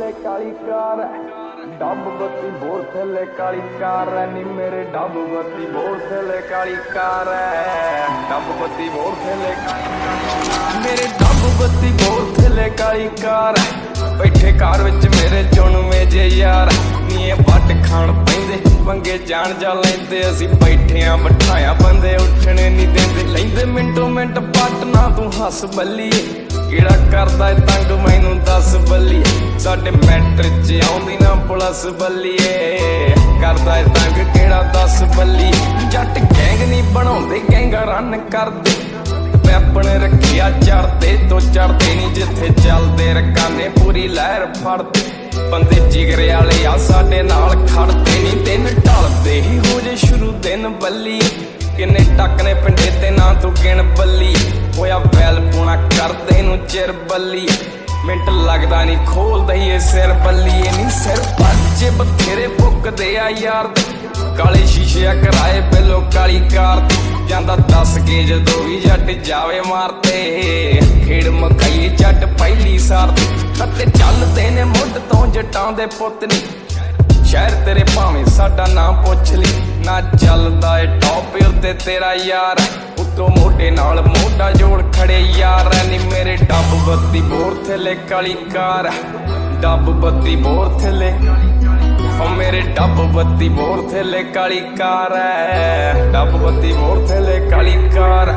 थले काली कार डब बत्ती बोर थले काली कार नी मेरे डब बत्ती बोर थले काली कार डब बत्ती बोर थले काली मेरे डब बत्ती बोर थले काली कार बैठे कार विच मेरे चुनवे जे यार नी वट खाण पैंदे पंगे जान जा लैंदे असीं बैठे आ बिठाया बंदे उठने नहीं देंदे लैंदे मिंटो मिंट पट ना तू हस बल्लीए किड़ा करदा तंग मैनू दस बल्लीए साडे मैटर च आउंदी ना पुलिस बल्लीए करदा तंग किड़ा दस बल्लीए जट गैंग नहीं बनाउंदे गैंगा रन करदे पैपन रखिया चढ़ते तो चढ़ते नहीं जिथे चलते रकाने पूरी लहर फड़ते बंदे जिगरे वाले आ साडे नाल खड़ते नहीं दिन ढलदे ही हो जे शुरू दिन बल्ली किन्ने टकने पिंडे ते ना तू गिण बल्ली होया बैल पूना करदे नू चिर बल्ली मिंट लगदा नहीं खोल दईए सिर बल्ली नहीं सिर बच्चे बथेरे भुकदे आ यार काले शीशे कराए बिलो काली कार जांदा दस के जदों भी जट जावे मारते खेड़ मकाई जट पहली सार ते चलदे ने मुੱਢ तो जटां दे पुੱਤ नी शहर तेरे भावें साडा नाम पुछ ली ना चलदा ए टॉप उत्ते तेरा यार उत्तों मोढे नाल मोढा जोड़ खड़े यार नी मेरे डब बत्ती बोर थले काली कार डब बत्ती बोर थले ओ मेरे डब बत्ती बोर थले काली कार डब बत्ती बोर थले काली कार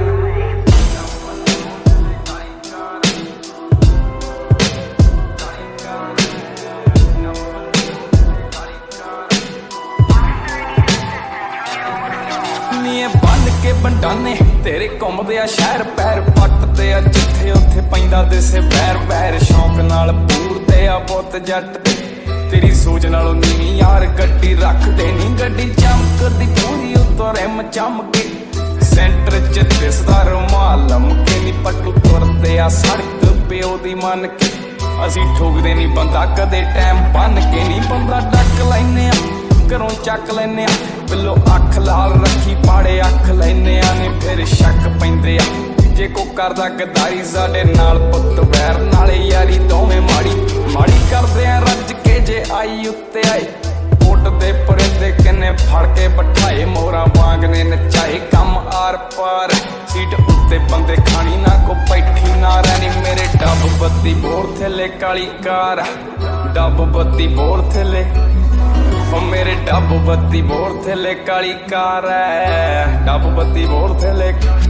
बन के बंडाने तेरे घुमदे आ शहर पैर पटदे आ जिथे उत्थे पैंदा दिसे बैर बैर शौक नाल पूरदे आ पुੱਤ जट तेरी सोच नालों नीवी यार गड्डी रखदे नी गड्डी चमकदी पूरी उत्तों रिम चमके सेंटर च दिसदा रुमाल लमके नी पट्टू तुरदे आ सड़क प्यो दी मन के असीं ठोकदे नी बंदा कदे टाइम बन के नी बंदा डक लैने घरों चक लैने बिलो अख लाल रखी पाड़े अख लैने ने फिर शक पैंदे आ जे को करदा गदारी साडे नाल पुੱਤ वैर नाले यारी दोवें माड़ी माड़ी करदे आ रज के जे आई उत्ते आए कोट दे परिंदे किन्ने फड़ के बिठाए मोरा वांग ने नचाए कम आर पार सीट उत्ते बंदे खानी ना को बैठी ना रैनी मेरे डब बत्ती बोर थले काली कार डब बत्ती बोर थले ओ मेरे डब बत्ती बोर थले काली कार डब बत्ती बोर थले